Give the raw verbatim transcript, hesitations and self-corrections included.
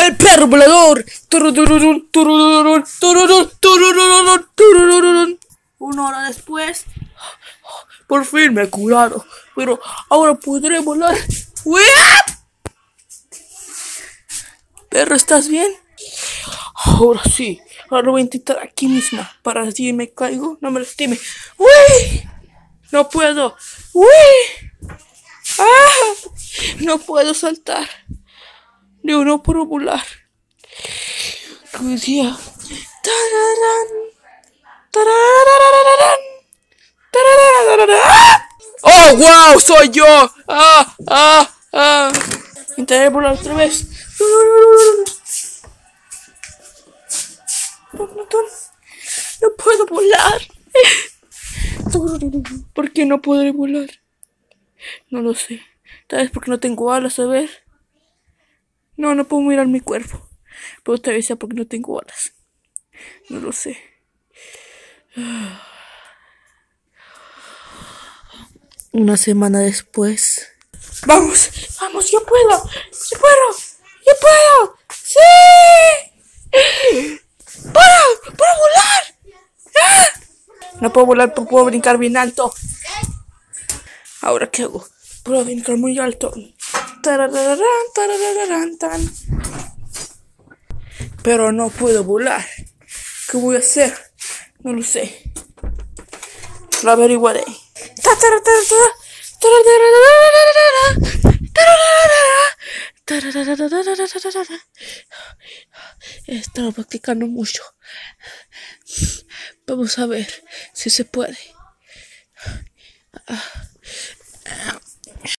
¡El perro volador! Turururun, turururun, tururun, turururun, turururun. Una hora después, por fin me he curado, pero ahora podré volar. ¡Uep! Perro, ¿estás bien? Ahora sí, ahora voy a intentar aquí mismo, para si me caigo, no me lastime. ¡Uy! No puedo. ¡Uy! ¡Ah! No puedo saltar. Digo, no puedo volar. Día. ¡Tararán! ¡Tararán! ¡Tararán! ¡Oh, wow! ¡Soy yo! ¡Ah! ¡Ah! ¡Ah! Intentaré volar otra vez. No puedo volar. ¿Por qué no podré volar? No lo sé. Tal vez porque no tengo alas, a ver. No, no puedo mirar mi cuerpo. Pero tal vez sea porque no tengo alas. No lo sé. Una semana después. ¡Vamos! ¡Vamos! ¡Yo puedo! ¡Yo puedo! ¡Yo puedo! ¡Sí! ¡Puedo! ¡Puedo volar! ¡Ah! No puedo volar, pero puedo brincar bien alto. ¿Ahora qué hago? Puedo brincar muy alto. Tarararán, tarararán, tan. Pero no puedo volar. ¿Qué voy a hacer? No lo sé. Lo averiguaré. He estado practicando mucho. Vamos a ver si se puede.